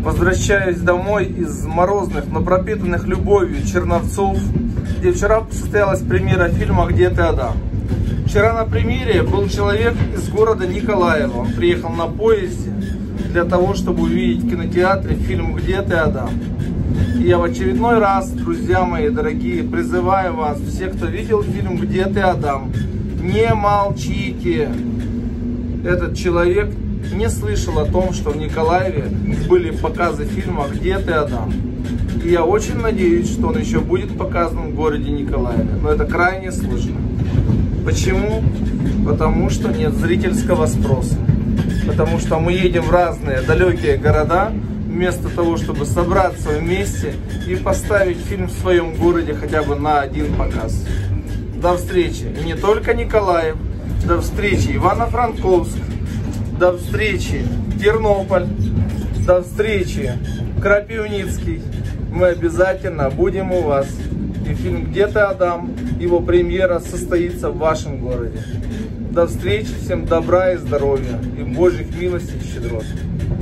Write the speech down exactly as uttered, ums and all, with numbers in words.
Возвращаюсь домой из морозных, но пропитанных любовью Черновцов, где вчера состоялась премьера фильма «Где ты, Адам?». Вчера на премьере был человек из города Николаева. Он приехал на поезде для того, чтобы увидеть в кинотеатре фильм «Где ты, Адам?». И я в очередной раз, друзья мои дорогие, призываю вас, все, кто видел фильм «Где ты, Адам?», не молчите. Этот человек не слышал о том, что в Николаеве были показы фильма «Где ты, Адам?». И я очень надеюсь, что он еще будет показан в городе Николаеве. Но это крайне сложно. Почему? Потому что нет зрительского спроса. Потому что мы едем в разные далекие города, вместо того, чтобы собраться вместе и поставить фильм в своем городе хотя бы на один показ. До встречи. И не только Николаев. До встречи Ивано-Франковск. До встречи Тернополь. До встречи Крапивницкий. Мы обязательно будем у вас. И фильм «Где ты, Адам?», его премьера состоится в вашем городе. До встречи, всем добра и здоровья, и Божьих милостей и щедрот.